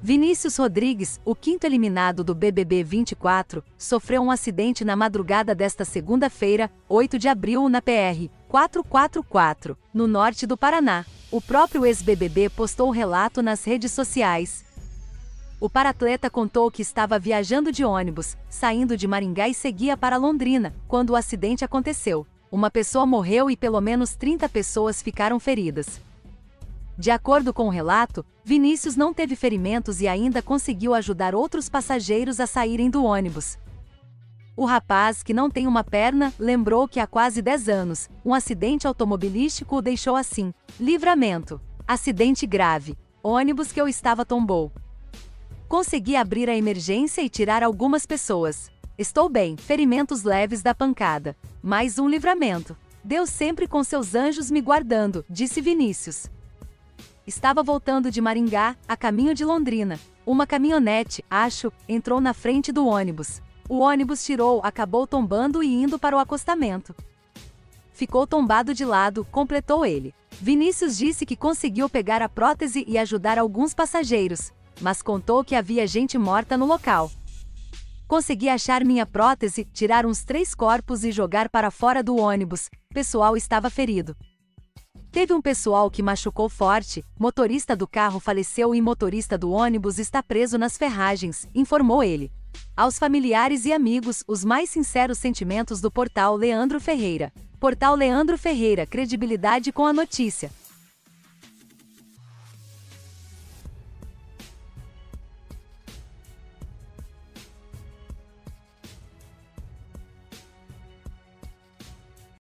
Vinícius Rodrigues, o quinto eliminado do BBB 24, sofreu um acidente na madrugada desta segunda-feira, 8 de abril, na PR 444, no norte do Paraná. O próprio ex-BBB postou o relato nas redes sociais. O paratleta contou que estava viajando de ônibus, saindo de Maringá e seguia para Londrina, quando o acidente aconteceu. Uma pessoa morreu e pelo menos 30 pessoas ficaram feridas. De acordo com o relato, Vinícius não teve ferimentos e ainda conseguiu ajudar outros passageiros a saírem do ônibus. O rapaz, que não tem uma perna, lembrou que há quase 10 anos, um acidente automobilístico o deixou assim. Livramento. Acidente grave. Ônibus que eu estava tombou. Consegui abrir a emergência e tirar algumas pessoas. Estou bem, ferimentos leves da pancada. Mais um livramento. Deus sempre com seus anjos me guardando, disse Vinícius. Estava voltando de Maringá, a caminho de Londrina. Uma caminhonete, acho, entrou na frente do ônibus. O ônibus tirou, acabou tombando e indo para o acostamento. Ficou tombado de lado, completou ele. Vinícius disse que conseguiu pegar a prótese e ajudar alguns passageiros, mas contou que havia gente morta no local. Consegui achar minha prótese, tirar uns 3 corpos e jogar para fora do ônibus. Pessoal estava ferido. Teve um pessoal que machucou forte, motorista do carro faleceu e motorista do ônibus está preso nas ferragens, informou ele. Aos familiares e amigos, os mais sinceros sentimentos do portal Leandro Ferreira. Portal Leandro Ferreira, credibilidade com a notícia.